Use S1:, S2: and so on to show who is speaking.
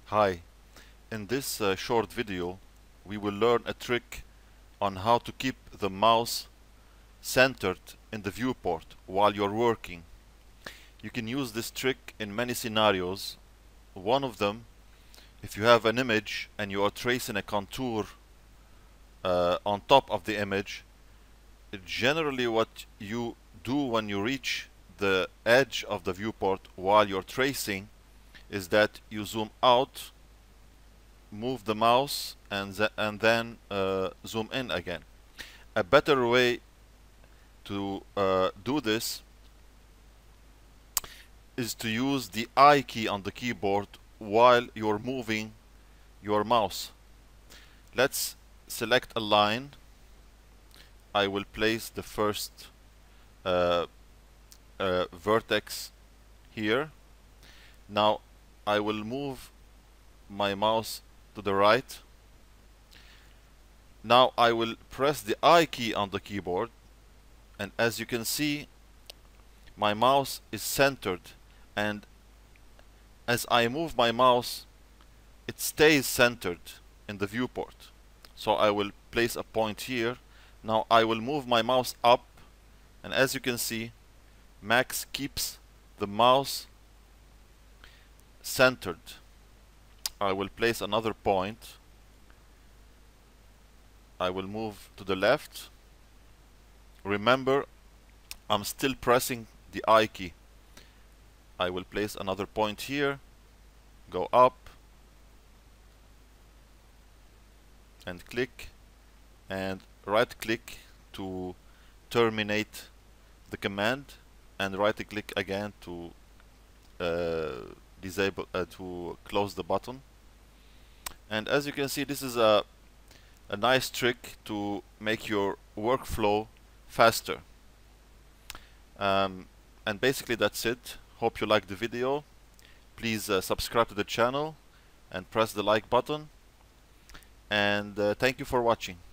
S1: Hi, in this short video we will learn a trick on how to keep the mouse centered in the viewport while you're working. You can use this trick in many scenarios. One of them, if you have an image and you are tracing a contour on top of the image, generally what you do when you reach the edge of the viewport while you're tracing is that you zoom out, move the mouse, and then zoom in again. A better way to do this is to use the I key on the keyboard while you're moving your mouse. Let's select a line. I will place the first vertex here. Now I will move my mouse to the right. Now I will press the I key on the keyboard, and as you can see, my mouse is centered, and as I move my mouse, it stays centered in the viewport. So I will place a point here. Now I will move my mouse up, and as you can see, Max keeps the mouse centered. I will place another point. I will move to the left. Remember, I'm still pressing the I key. I will place another point here, go up, and click, and right click to terminate the command, and right click again to to close the button. And as you can see, this is a nice trick to make your workflow faster. And basically that's it. Hope you liked the video. Please subscribe to the channel and press the like button, and thank you for watching.